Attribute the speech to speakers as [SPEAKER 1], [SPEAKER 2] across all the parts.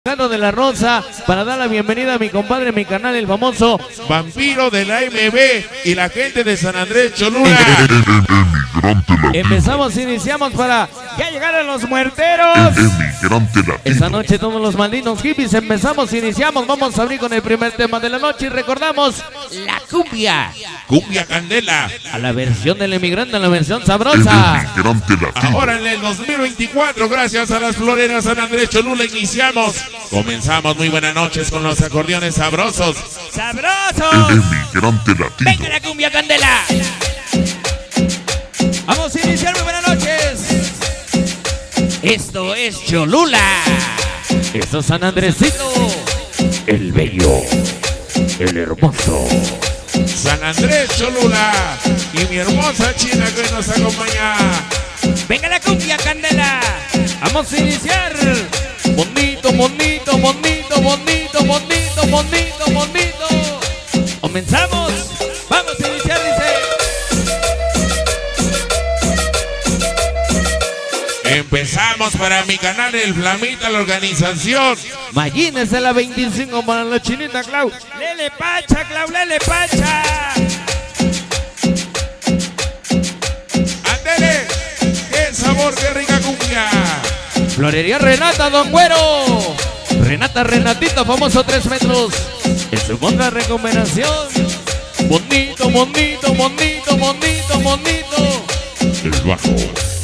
[SPEAKER 1] De la Rosa para dar la bienvenida a mi compadre, mi canal, el famoso
[SPEAKER 2] Vampiro de la MB y la gente de San Andrés Cholula.
[SPEAKER 1] Empezamos, iniciamos para ya llegaron los muerteros. Esta noche todos los malditos hippies empezamos, iniciamos, vamos a abrir con el primer tema de la noche y recordamos la cumbia.
[SPEAKER 2] Cumbia Candela.
[SPEAKER 1] A la versión del emigrante, a la versión sabrosa.
[SPEAKER 2] Ahora en el 2024, gracias a las floreras San Andrés Cholula, iniciamos. Comenzamos, muy buenas noches con los acordeones sabrosos.
[SPEAKER 1] ¡Sabrosos! ¡Venga la cumbia Candela! Vamos a iniciar, muy buenas noches. Esto es Cholula. Esto es San Andresito. El bello, el hermoso.
[SPEAKER 2] San Andrés Cholula y mi hermosa China que hoy nos acompaña.
[SPEAKER 1] Venga la cumbia Candela. Vamos a iniciar. Bonito, bonito, bonito, bonito, bonito, bonito, bonito. Comenzamos. Vamos a iniciar, dice.
[SPEAKER 2] Empezamos para mi canal El Flamita, la organización.
[SPEAKER 1] Mallines de la 25 para la chinita Clau. Lele Pacha, Clau, Lele Pacha.
[SPEAKER 2] Ándele, qué sabor, qué rica cumbia.
[SPEAKER 1] Florería Renata, Don Güero. Renata, Renatita, famoso 3 metros. En su segunda recomendación. Bonito, bonito, bonito, bonito, bonito.
[SPEAKER 2] El bajo.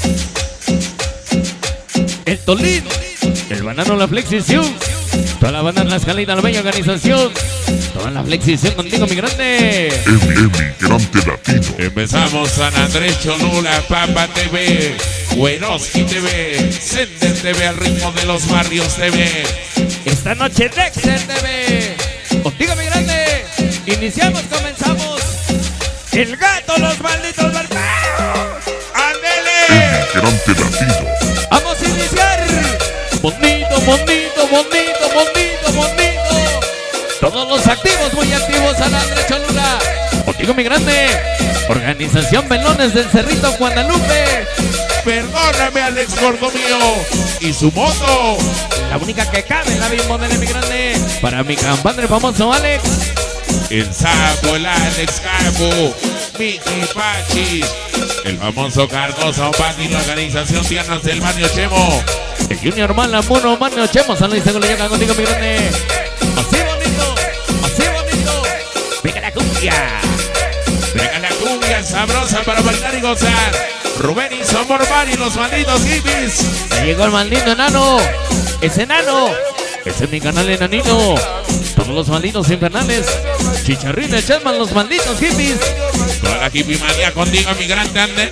[SPEAKER 1] El Tolín. El banano, la flexición. Toda la banda en la escalita, la bella organización. Toda la flexición contigo, mi grande.
[SPEAKER 3] Emigrante latino.
[SPEAKER 2] Empezamos San Andrés Cholula, Papa TV, Güeroski TV, Sender TV, al ritmo de los barrios TV.
[SPEAKER 1] Esta noche Dexter TV. Contigo, mi grande. Iniciamos, comenzamos. El gato, los malditos barbados.
[SPEAKER 2] ¡Ándele!
[SPEAKER 3] Emigrante latino.
[SPEAKER 1] Vamos a iniciar. Bonito, bonito, bonito, bonito, bonito. Todos los activos, muy activos, San Andrés Cholula. Contigo, mi grande. Organización Melones del Cerrito, Guadalupe.
[SPEAKER 2] Perdóname, Alex Gordo mío. Y su moto.
[SPEAKER 1] La única que cabe en la misma del emigrante. Para mi compadre famoso Alex.
[SPEAKER 2] El Sapo, el Alex Capo, Miki Pachi, el famoso Cardoso Pati, la organización Tiernas del Barrio Chemo.
[SPEAKER 1] El Junior Malamuno, Mario Chemo, San Luis Seguro, llega contigo, mi grande. Así bonito, así bonito. Venga la cumbia.
[SPEAKER 2] Venga la cumbia sabrosa para bailar y gozar. Rubén y Somor Bari, los malditos hippies.
[SPEAKER 1] Ya llegó el maldito enano. Ese enano. Ese es mi canal enanito. Todos los malditos infernales. Chicharrín, Chesman, los malditos hippies.
[SPEAKER 2] Toda la hippie manía contigo, mi grande andele.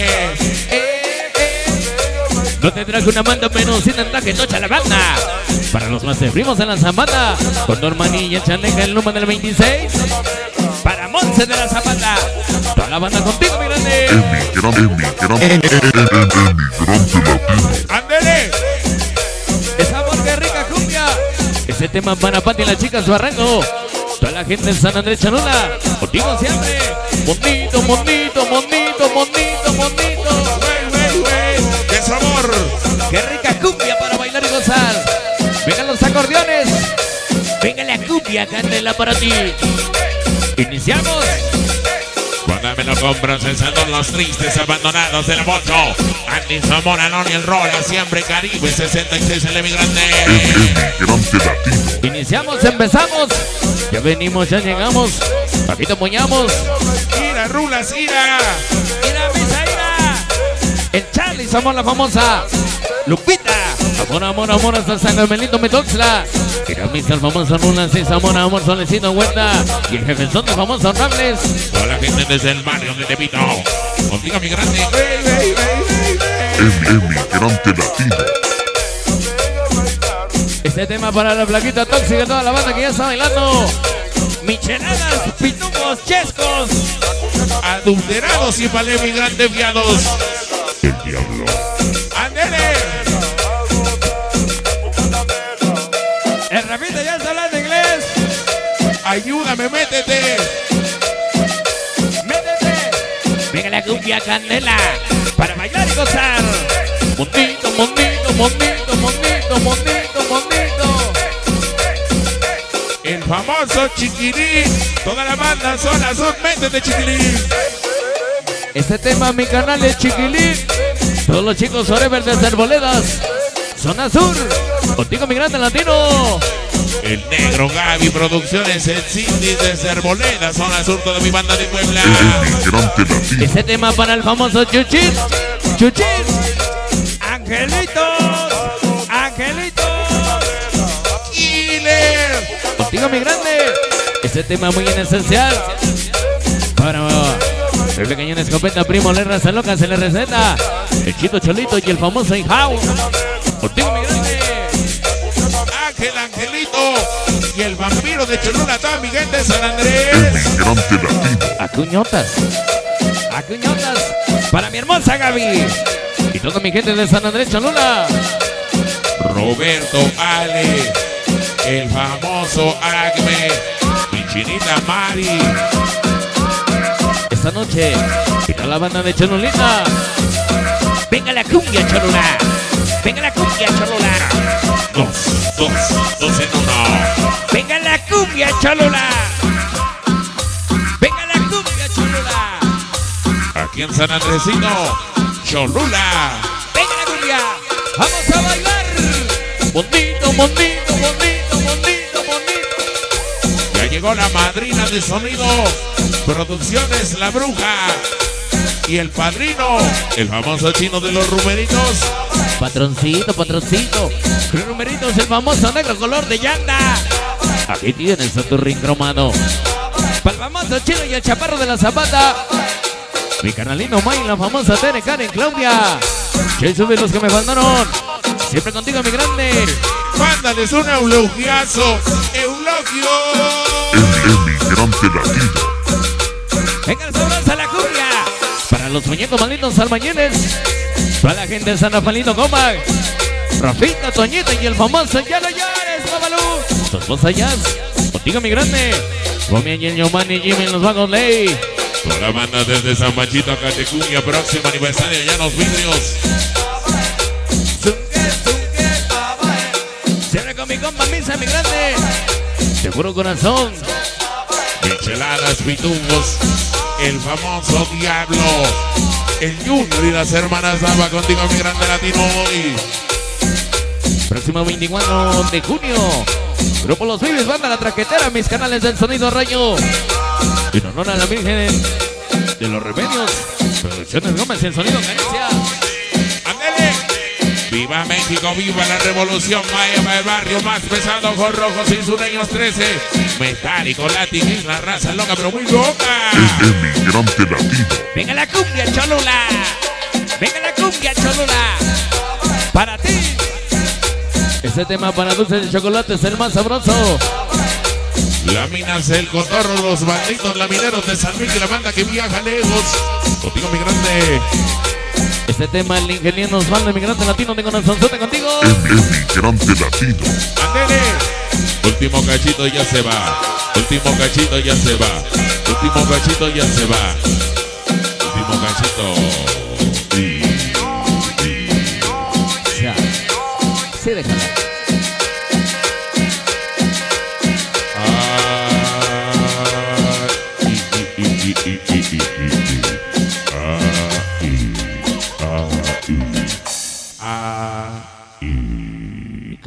[SPEAKER 1] No tendrá que una manda menos sin que tocha la banda. Para los más primos en la Zapata. Con Normanilla, Chaneca, el número del 26. Para Monse de la Zapata. Toda la banda contigo, mi grande.
[SPEAKER 3] Emigrante latino.
[SPEAKER 2] ¡Ándele!
[SPEAKER 1] Esa voz que rica cumbia. Ese tema para Pati y las chicas Barranco. Toda la gente en San Andrés Cholula. Contigo siempre. Bonito, bonito, bonito, bonito, bonito.
[SPEAKER 2] ¡Wey! ¡Qué sabor!
[SPEAKER 1] ¡Qué rica cumbia para bailar y gozar! ¡Vengan los acordeones! ¡Venga la cumbia, Candela para ti! ¡Iniciamos!
[SPEAKER 2] Cuando me lo compro, son los tristes abandonados del mocho. Andy Zamora, Noni, el Rola, siempre Caribe, 66 el emigrante.
[SPEAKER 3] Emigrante latino.
[SPEAKER 1] Iniciamos, empezamos. Ya venimos, ya llegamos. Papito Muñamos.
[SPEAKER 2] ¡Ira, Rulas, ira!
[SPEAKER 1] ¡Ira, misa, ira! El Charlie, somos la famosa Lupita. Amor, amor, amor, hasta San Carmelito Metoxla. Mira, misa, el famoso Rulas, y amor, amor, Solecito Huerta. Y el jefe son de famosos Rables.
[SPEAKER 2] Toda la gente desde el barrio de Tepito. Contigo, mi grande.
[SPEAKER 3] Emigrante latino.
[SPEAKER 1] Este tema para la plaquita tóxica, toda la banda que ya está bailando. Micheladas, pitungos, chescos.
[SPEAKER 2] Adulterados y para el emigrante fiados.
[SPEAKER 3] El diablo.
[SPEAKER 2] ¡Ándele!
[SPEAKER 1] El Rafita ya está hablando inglés.
[SPEAKER 2] ¡Ayúdame, métete!
[SPEAKER 1] ¡Métete! Venga la cumbia Candela para bailar y gozar. Bonito, bonito, bonito, bonito, bonito, bonito.
[SPEAKER 2] famoso Chiquilín. Toda la banda son azul, métete Chiquilín.
[SPEAKER 1] Este tema, mi canal es Chiquilín. Todos los chicos forever desde Arboledas, Zona Sur. Contigo, mi grande latino.
[SPEAKER 2] El negro Gaby Producciones, el Cindy desde Arboleda, Zona Sur, toda mi banda de Puebla.
[SPEAKER 3] Emigrante latino.
[SPEAKER 1] Este tema para el famoso Chuchín. Chuchín. Angelitos. Angelitos.
[SPEAKER 2] Killer.
[SPEAKER 1] Contigo, mi grande. Este tema muy en esencial. Para el pequeño escopeta, primo, le raza loca, se le receta. El Chito Cholito y el famoso In-House. Contigo, mi grande.
[SPEAKER 2] Ángel Angelito y el vampiro de Cholula, toda mi gente de San Andrés.
[SPEAKER 3] Emigrante latino.
[SPEAKER 1] Acuñotas. Acuñotas. Para mi hermosa Gaby. Y toda mi gente de San Andrés, Cholula.
[SPEAKER 2] Roberto Ale, el famoso Acme, mi chinita Mari.
[SPEAKER 1] Esta noche, y toda la banda de Cholulita. Venga la cumbia, Cholula. Venga la cumbia, Cholula.
[SPEAKER 2] Dos en uno.
[SPEAKER 1] Venga la cumbia, Cholula. Venga la cumbia, Cholula.
[SPEAKER 2] Aquí en San Andresino, Cholula.
[SPEAKER 1] Venga la cumbia. Vamos a bailar. Bonito, bonito, bonito, bonito, bonito.
[SPEAKER 2] Ya llegó la madrina de sonido, Producciones La Bruja. Y el padrino, el famoso chino de los rumeritos.
[SPEAKER 1] Patroncito, patroncito. Los numeritos, el famoso negro color de llanta. Aquí tienes a tu ring cromado. Para el famoso chino y el chaparro de la zapata. Mi canalino May, la famosa Tere, Karen, Claudia. Ya sube los que me faltaron. Siempre contigo, mi grande.
[SPEAKER 2] Mándales un eulogiazo. Eulogio.
[SPEAKER 3] Emigrante latino.
[SPEAKER 1] Venga, sabrosa la cumbia. Para los muñecos malditos albañiles. Para la gente de San Rafaelito, Coma. Rafita, Toñita y el famoso Ya no llores, Babalú. Tu esposa Jazz. Contigo, mi grande. Comia y el Giovanni, Jimmy en los vagos ley.
[SPEAKER 2] Toda la banda desde San Machito a Catecuña, próximo aniversario ya en los vidrios.
[SPEAKER 1] Cierra con mi compa Misa, mi grande. De puro corazón.
[SPEAKER 2] Micheladas, pitungos, el famoso Diablo, el Junior y las hermanas Dava, contigo mi grande latino hoy.
[SPEAKER 1] Próximo 24 de junio. Grupo Los Vives, banda La Traquetera, mis canales del sonido rayo. En honor a la Virgen de los Remedios. Producciones Gómez, el sonido Carencia.
[SPEAKER 2] ¡Ándele! ¡Viva México! ¡Viva la revolución! ¡Vaya el barrio más pesado con rojos y sureños 13! Metálico, Latin, la raza loca, pero muy loca.
[SPEAKER 3] Emigrante latino.
[SPEAKER 1] Venga la cumbia, Cholula. Venga la cumbia, Cholula. Para ti. Este tema para dulces de chocolate es el más sabroso.
[SPEAKER 2] Láminas, el cotorro, los malditos lamineros de San Miguel, la banda que viaja lejos. Contigo mi grande.
[SPEAKER 1] Este tema el ingeniero Osvaldo, emigrante latino de corazonzote contigo.
[SPEAKER 3] Emigrante latino.
[SPEAKER 2] ¡Ándele! Último cachito ya se va. Último cachito ya se va. Último cachito ya se va. Último cachito.